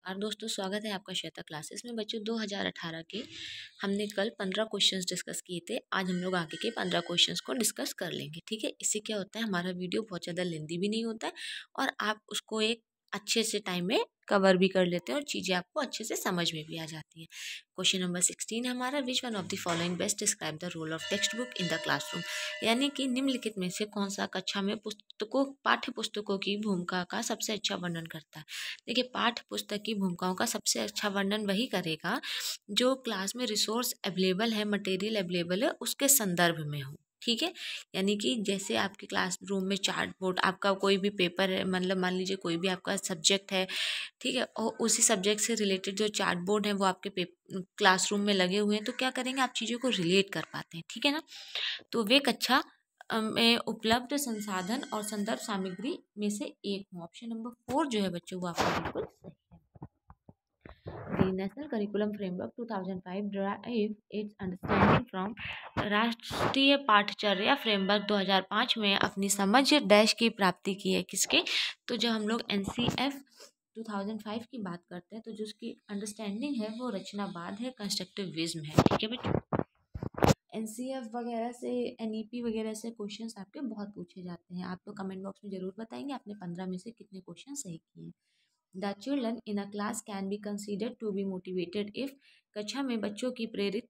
और दोस्तों स्वागत है आपका श्वेता क्लासेस में। बच्चों 2018 के हमने कल 15 क्वेश्चंस डिस्कस किए थे। आज हम लोग आगे के 15 क्वेश्चंस को डिस्कस कर लेंगे। ठीक है, इससे क्या होता है, हमारा वीडियो बहुत ज़्यादा लेंदी भी नहीं होता है और आप उसको एक अच्छे से टाइम में कवर भी कर लेते हैं और चीज़ें आपको अच्छे से समझ में भी आ जाती हैं। क्वेश्चन नंबर 16 हमारा, which one of the following best describe the role of textbook in the classroom, यानी कि निम्नलिखित में से कौन सा कक्षा में पाठ्य पुस्तकों की भूमिका का सबसे अच्छा वर्णन करता है। देखिए, पाठ्य पुस्तक की भूमिकाओं का सबसे अच्छा वर्णन वही करेगा जो क्लास में रिसोर्स अवेलेबल है, मटेरियल अवेलेबल है, उसके संदर्भ में हो। ठीक है, यानी कि जैसे आपके क्लासरूम में चार्ट बोर्ड, आपका कोई भी पेपर है, मतलब मान लीजिए कोई भी आपका सब्जेक्ट है, ठीक है, और उसी सब्जेक्ट से रिलेटेड जो चार्ट बोर्ड है वो आपके क्लासरूम में लगे हुए हैं, तो क्या करेंगे, आप चीज़ों को रिलेट कर पाते हैं। ठीक है ना, तो वे कक्षा में उपलब्ध संसाधन और संदर्भ सामग्री में से एक हूँ। ऑप्शन नंबर 4 जो है बच्चों वो आपका बिल्कुल सही है। The National Curriculum Framework 2005 derive its understanding from राष्ट्रीय पाठचर्या फ्रेमवर्क 2005 में अपनी समझ डैश की प्राप्ति की है। किसके, तो जब हम लोग NCF 2005 की बात करते हैं तो जो उसकी अंडरस्टैंडिंग है वो रचनावाद है, कंस्ट्रक्टिविज्म है। ठीक है बच्चों, NCF वगैरह से, NEP वगैरह से क्वेश्चंस आपके बहुत पूछे जाते हैं। आप तो कमेंट बॉक्स में जरूर बताएंगे आपने 15 में से कितने क्वेश्चन सही किए हैं। The children in a class can be considered to be motivated if, कक्षा में बच्चों को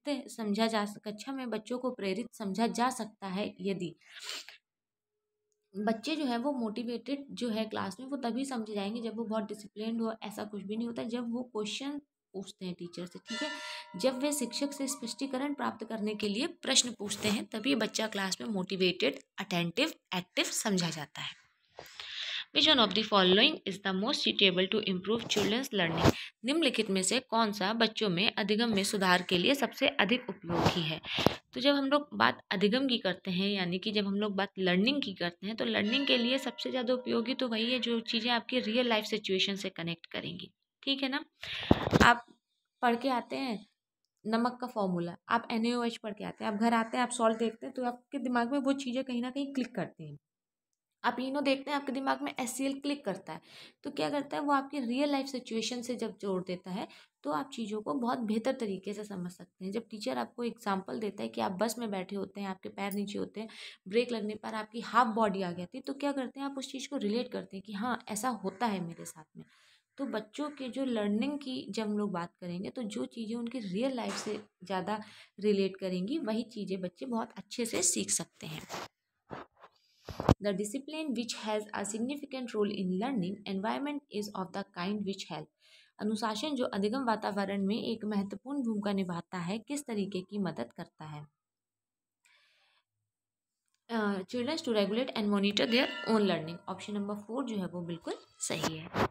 प्रेरित समझा जा सकता है यदि बच्चे जो है वो मोटिवेटेड जो है क्लास में वो तभी समझे जाएंगे जब वो बहुत डिसिप्लिन्ड हो। ऐसा कुछ भी नहीं होता जब वो क्वेश्चन पूछते हैं टीचर से। ठीक है, जब वे शिक्षक से स्पष्टीकरण प्राप्त करने के लिए प्रश्न पूछते हैं तभी बच्चा क्लास में मोटिवेटेड, अटेंटिव, एक्टिव समझा जाता है। Which one of the following is the most suitable to improve children's learning, निम्नलिखित में से कौन सा बच्चों में अधिगम में सुधार के लिए सबसे अधिक उपयोगी है। तो जब हम लोग बात अधिगम की करते हैं, यानी कि जब हम लोग बात लर्निंग की करते हैं, तो लर्निंग के लिए सबसे ज़्यादा उपयोगी तो वही है जो चीज़ें आपकी रियल लाइफ सिचुएशन से कनेक्ट करेंगी। ठीक है ना, आप पढ़ के आते हैं नमक का फॉर्मूला, आप NaOH पढ़ के आते हैं, आप घर आते हैं, आप सॉल्ट देखते हैं तो आपके दिमाग में वो चीज़ें कहीं ना कहीं क्लिक करती हैं। आप इनो देखते हैं, आपके दिमाग में HCl क्लिक करता है, तो क्या करता है वो आपकी रियल लाइफ सिचुएशन से जब जोड़ देता है तो आप चीज़ों को बहुत बेहतर तरीके से समझ सकते हैं। जब टीचर आपको एग्जांपल देता है कि आप बस में बैठे होते हैं, आपके पैर नीचे होते हैं, ब्रेक लगने पर आपकी हाफ बॉडी आ गई थी, तो क्या करते हैं आप उस चीज़ को रिलेट करते हैं कि हाँ ऐसा होता है मेरे साथ में। तो बच्चों के जो लर्निंग की जब हम लोग बात करेंगे तो जो चीज़ें उनकी रियल लाइफ से ज़्यादा रिलेट करेंगी वही चीज़ें बच्चे बहुत अच्छे से सीख सकते हैं। The discipline which has a significant role in learning environment is of the kind which help, अनुशासन जो अधिगम वातावरण में एक महत्वपूर्ण भूमिका निभाता है किस तरीके की मदद करता है। Children to regulate and monitor their own learning, option number 4 जो है वो बिल्कुल सही है।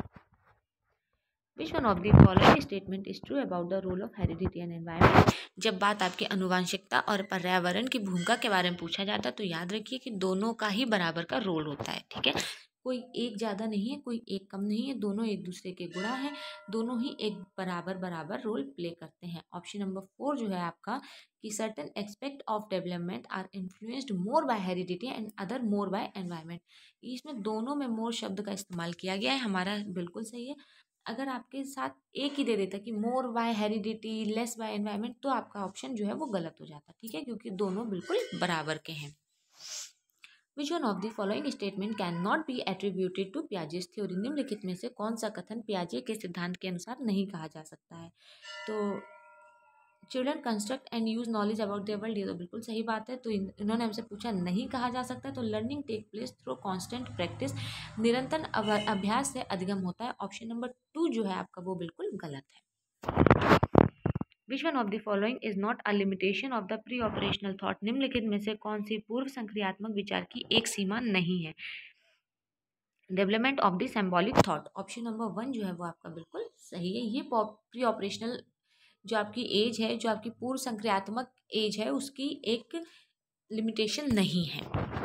Which one of the following statement is true about the role of heredity and environment, जब बात आपकी अनुवांशिकता और पर्यावरण की भूमिका के बारे में पूछा जाता है तो याद रखिए कि दोनों का ही बराबर का रोल होता है। ठीक है, कोई एक ज़्यादा नहीं है, कोई एक कम नहीं है, दोनों एक दूसरे के गुणा हैं, दोनों ही एक बराबर बराबर रोल प्ले करते हैं। ऑप्शन नंबर 4 जो है आपका कि certain expect of development are influenced more by heredity and other more by environment, इसमें दोनों में मोर शब्द का इस्तेमाल किया गया है, हमारा बिल्कुल सही है। अगर आपके साथ एक ही दे देता कि more by heredity less by environment तो आपका ऑप्शन जो है वो गलत हो जाता। ठीक है, क्योंकि दोनों बिल्कुल बराबर के हैं। Which one of the following statement can not be attributed to Piaget's theory, निम्नलिखित में से कौन सा कथन पियाजे के सिद्धांत के अनुसार नहीं कहा जा सकता है। तो children construct and use knowledge about their world, ये तो बिल्कुल सही बात है। तो इन्होंने हमसे पूछा नहीं कहा जा सकता, तो learning take place through constant practice, निरंतर अभ्यास से अधिगम होता है। ऑप्शन नंबर 2 जो है आपका वो बिल्कुल गलत है। Which one of the following is not a limitation of the pre operational thought, निम्नलिखित में से कौन सी पूर्व संक्रियात्मक विचार की एक सीमा नहीं है। Development of the symbolic thought, option number 1 जो है वो आपका बिल्कुल सही है। ये प्री ऑपरेशनल जो आपकी एज है, जो आपकी पूर्व संक्रियात्मक एज है, उसकी एक लिमिटेशन नहीं है।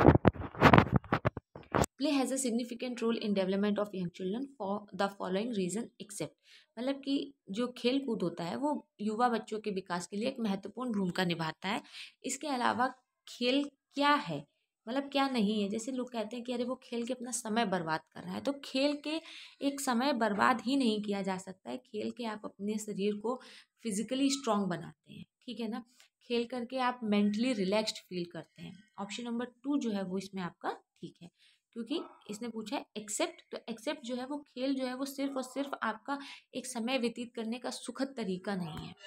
Play has a significant role in development of young children for the following reason except, मतलब कि जो खेल कूद होता है वो युवा बच्चों के विकास के लिए एक महत्वपूर्ण भूमिका निभाता है। इसके अलावा खेल क्या है, मतलब क्या नहीं है। जैसे लोग कहते हैं कि अरे वो खेल के अपना समय बर्बाद कर रहा है, तो खेल के एक समय बर्बाद ही नहीं किया जा सकता है। खेल के आप अपने शरीर को फिजिकली स्ट्रांग बनाते हैं, ठीक है ना। खेल करके आप मेंटली रिलैक्स्ड फील करते हैं। ऑप्शन नंबर 2 जो है वो इसमें आपका ठीक है, क्योंकि इसने पूछा है एक्सेप्ट, तो एक्सेप्ट जो है वो खेल जो है वो सिर्फ और सिर्फ आपका एक समय व्यतीत करने का सुखद तरीका नहीं है।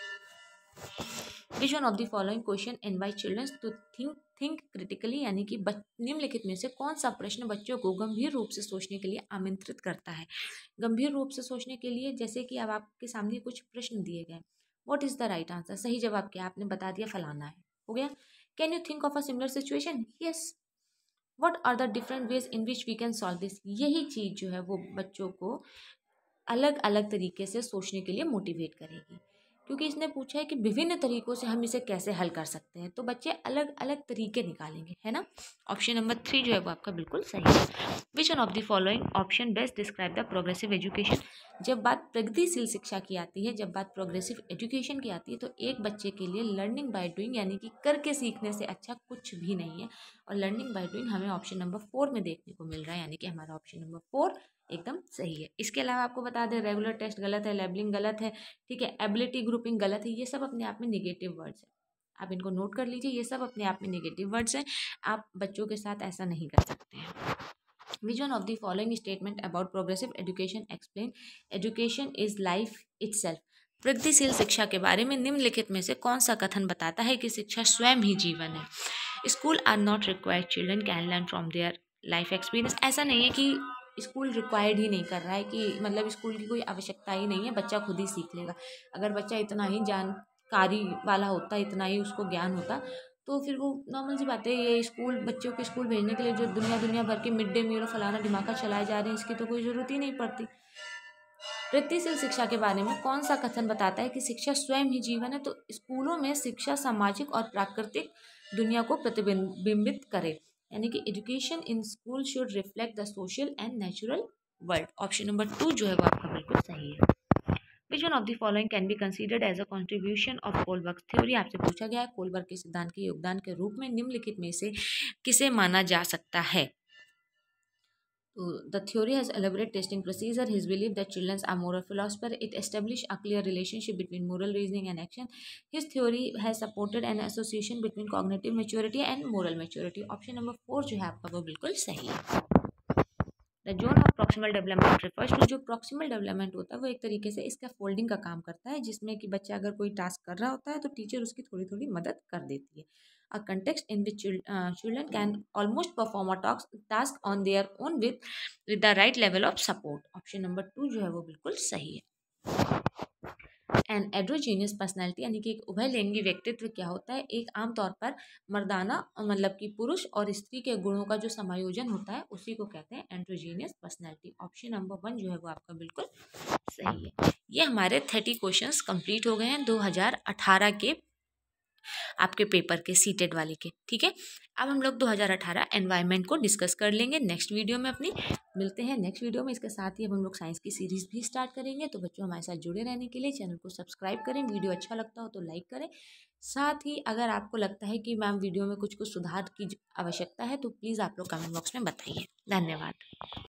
Which one of the following question invite children to think critically, यानी कि निम्नलिखित में से कौन सा प्रश्न बच्चों को गंभीर रूप से सोचने के लिए आमंत्रित करता है। गंभीर रूप से सोचने के लिए, जैसे कि अब आपके सामने कुछ प्रश्न दिए गए, what is the right answer, सही जवाब क्या, आपने बता दिया फलाना है, हो गया। Can you think of a similar situation, yes. What are the different ways in which we can solve this, यही चीज जो है वो बच्चों को अलग अलग तरीके से सोचने के लिए मोटिवेट करेगी, क्योंकि इसने पूछा है कि विभिन्न तरीकों से हम इसे कैसे हल कर सकते हैं, तो बच्चे अलग अलग तरीके निकालेंगे, है ना। ऑप्शन नंबर 3 जो है वो आपका बिल्कुल सही है। Which one of the following option best describe the progressive education. जब बात प्रगतिशील शिक्षा की आती है, जब बात प्रोग्रेसिव एजुकेशन की आती है, तो एक बच्चे के लिए लर्निंग बाय डूइंग, यानी कि करके सीखने से अच्छा कुछ भी नहीं है। और लर्निंग बाय डूइंग हमें ऑप्शन नंबर 4 में देखने को मिल रहा है, यानी कि हमारा ऑप्शन नंबर 4 एकदम सही है। इसके अलावा आपको बता दें, रेगुलर टेस्ट गलत है, लेबलिंग गलत है, ठीक है, एबिलिटी ग्रुपिंग गलत है, ये सब अपने आप में निगेटिव वर्ड्स हैं, आप इनको नोट कर लीजिए, ये सब अपने आप में निगेटिव वर्ड्स हैं, आप बच्चों के साथ ऐसा नहीं कर सकते हैं। Which one of the following statement about progressive education explain education is life itself. प्रगतिशील शिक्षा के बारे में निम्नलिखित में से कौन सा कथन बताता है कि शिक्षा स्वयं ही जीवन है। School are not required, children can learn from their life experience. ऐसा नहीं है कि स्कूल रिक्वायर्ड ही नहीं कर रहा है, कि मतलब स्कूल की कोई आवश्यकता ही नहीं है, बच्चा खुद ही सीख लेगा। अगर बच्चा इतना ही जानकारी वाला होता, इतना ही उसको ज्ञान होता, तो फिर वो नॉर्मल सी बात है, ये स्कूल बच्चों के स्कूल भेजने के लिए जो दुनिया भर के मिड डे मील और फलाना ढिमाका चलाए जा रहे हैं, इसकी तो कोई ज़रूरत ही नहीं पड़ती। प्रगतिशील शिक्षा के बारे में कौन सा कथन बताता है कि शिक्षा स्वयं ही जीवन है, तो स्कूलों में शिक्षा सामाजिक और प्राकृतिक दुनिया को प्रतिबिंबित करे, यानी कि education in school should reflect the social and natural world. Option number 2 जो है वो आपका बिल्कुल सही है। Which one of the following can be considered as a contribution of Kohlberg theory. आपसे पूछा गया है कोलबर्ग के सिद्धांत के योगदान के रूप में निम्नलिखित में से किसे माना जा सकता है। The theory has elaborate testing procedure. His belief that children are moral philosophers. It established a clear relationship between moral reasoning and action. His theory has supported an association between cognitive maturity and moral maturity. Option number 4 जो है आपका वो बिल्कुल सही है। The zone of proximal development refers to, जो proximal development होता है वो एक तरीके से इसका फोल्डिंग का काम करता है, जिसमें कि बच्चा अगर कोई टास्क कर रहा होता है तो टीचर उसकी थोड़ी थोड़ी मदद कर देती है। A context in which children can almost perform a task on their own with the right level of support. Option number 2 जो है वो बिल्कुल सही है। एन एड्रोजीनियस पर्सनैलिटी, यानी कि एक उभयलिंगी व्यक्तित्व क्या होता है, एक आमतौर पर मर्दाना मतलब कि पुरुष और स्त्री के गुणों का जो समायोजन होता है उसी को कहते हैं एंड्रोजीनियस पर्सनैलिटी। ऑप्शन नंबर 1 जो है वो आपका बिल्कुल सही है। ये हमारे 30 क्वेश्चंस कंप्लीट हो गए हैं 2018 के आपके पेपर के सीटेड वाले के, ठीक है। अब हम लोग 2018 एनवायरनमेंट को डिस्कस कर लेंगे नेक्स्ट वीडियो में अपनी। मिलते हैं नेक्स्ट वीडियो में। इसके साथ ही अब हम लोग साइंस की सीरीज़ भी स्टार्ट करेंगे, तो बच्चों हमारे साथ जुड़े रहने के लिए चैनल को सब्सक्राइब करें, वीडियो अच्छा लगता हो तो लाइक करें। साथ ही अगर आपको लगता है कि मैम वीडियो में कुछ सुधार की आवश्यकता है तो प्लीज़ आप लोग कमेंट बॉक्स में बताइए। धन्यवाद।